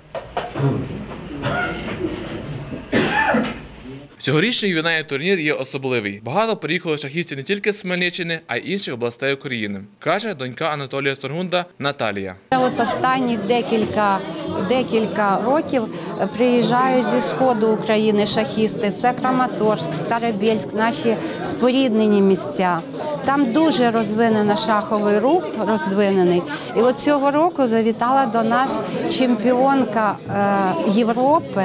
Цьогорічний ювілейний турнір є особливий. Багато приїхало шахістів не тільки з Хмельниччини, а й інших областей України, каже донька Анатолія Соргунда Наталія. От останніх декілька років приїжджають зі сходу України шахісти. Це Краматорськ, Старобєльськ, наші споріднені місця. Там дуже розвинений шаховий рух, розвинений. І от цього року завітала до нас чемпіонка Європи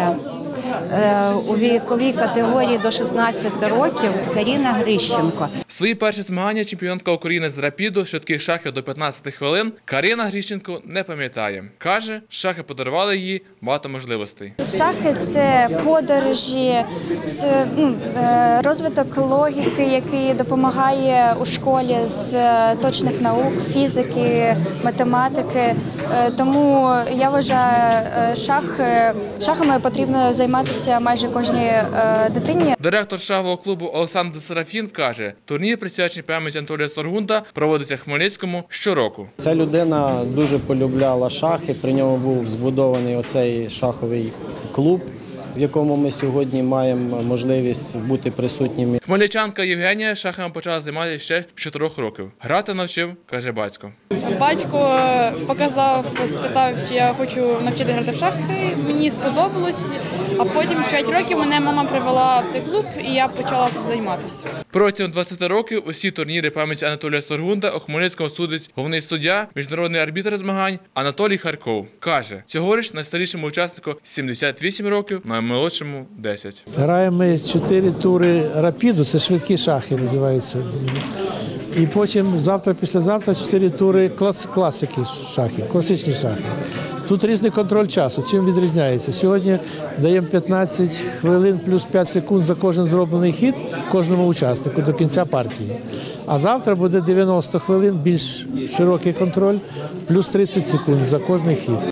у віковій категорії до 16 років Каріна Грищенко. Свої перші змагання чемпіонка України з рапіду швидких шахів до 15 хвилин Каріна Грищенко не пам'ятає. Каже, шахи подарували їй багато можливостей. Шахи – це подорожі, це розвиток логіки, який допомагає у школі з точних наук, фізики, математики. Тому я вважаю, шахами потрібно займатися майже кожній дитині. Директор шахового клубу Олександр Серафін каже, турнір, присвячений пам'яті Анатолія Соргунда, проводиться в Хмельницькому щороку. Ця людина дуже полюбляла шахи, при ньому був збудований оцей шаховий клуб, в якому ми сьогодні маємо можливість бути присутніми. Хмельничанка Євгенія шахами почала займатися ще з 4 років. Грати навчив, каже батько. Батько показав, спитав, чи я хочу навчити грати в шахи. Мені сподобалось, а потім в 5 років мене мама привела в цей клуб, і я почала тут займатися. Протягом 20 років усі турніри пам'яті Анатолія Соргунда у Хмельницькому судить головний суддя, міжнародний арбітр змагань Анатолій Харков. Каже, цьогоріч найстарішому учаснику 78 років, наймолодшому 10. Граємо ми 4 тури рапіду, це швидкі шахи називаються. І потім завтра-післязавтра 4 тури класики шахів, класичні шахи. Тут різний контроль часу. Чим відрізняється? Сьогодні даємо 15 хвилин плюс 5 секунд за кожен зроблений хід кожному учаснику до кінця партії. А завтра буде 90 хвилин, більш широкий контроль, плюс 30 секунд за кожний хід.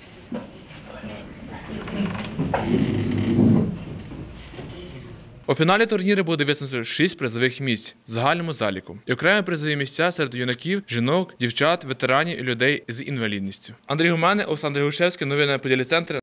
У фіналі турніру буде висунуто 6 призових місць в загальному заліку. І окремі призові місця серед юнаків, жінок, дівчат, ветеранів і людей з інвалідністю. Андрій Гуменний, Олександр Грушевський, новини на Поділі Центр.